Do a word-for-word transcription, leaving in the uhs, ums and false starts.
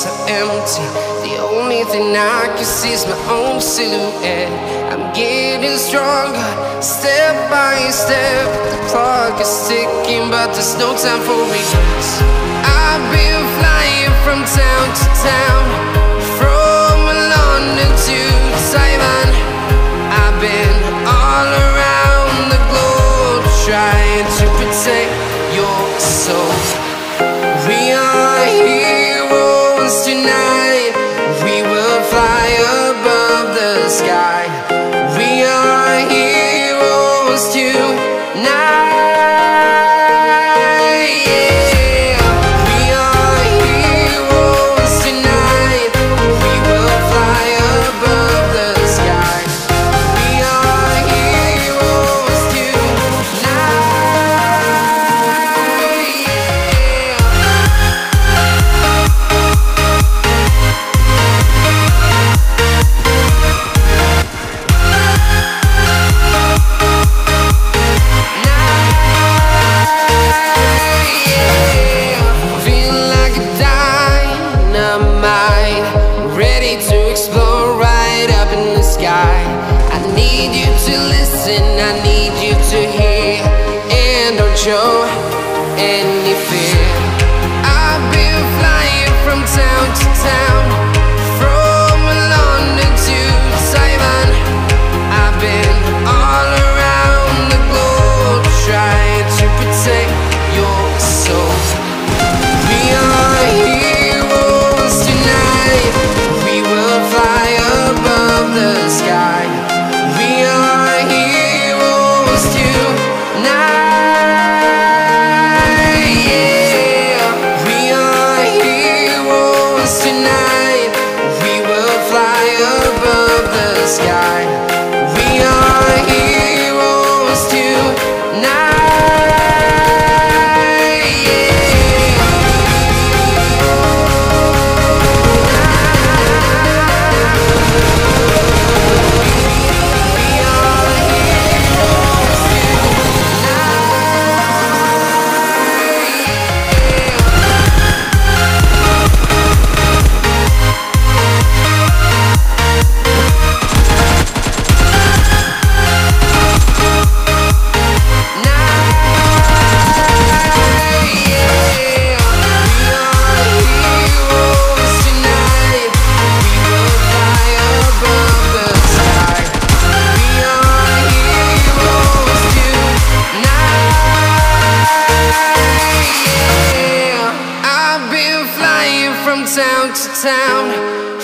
so empty. The only thing I can see is my own silhouette. I'm getting stronger, step by step. The clock is ticking, but there's no time for regrets. I've been flying from town to town, from London to Taiwan. I've been all around the globe, trying to protect your soul. We are heroes tonight. We will fly above the sky. We are heroes tonight. Yeah. We are heroes tonight. We will fly above the sky. We are heroes tonight. To explore right up in the sky. I need you to listen, I need you to hear, and don't show any fear. I've been flying from town to town, from London to Taiwan. I've been all around the globe, trying to protect your soul. We are heroes tonight. We will fly above the sky. We are heroes tonight. Yeah. We are heroes tonight. We will fly above the sky. We are heroes tonight. From town to town,